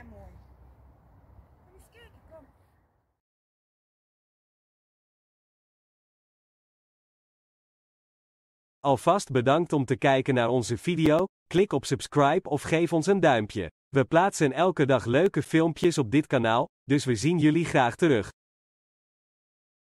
jij mooi. Kom eens kijken, kom. Alvast bedankt om te kijken naar onze video, klik op subscribe of geef ons een duimpje. We plaatsen elke dag leuke filmpjes op dit kanaal, dus we zien jullie graag terug.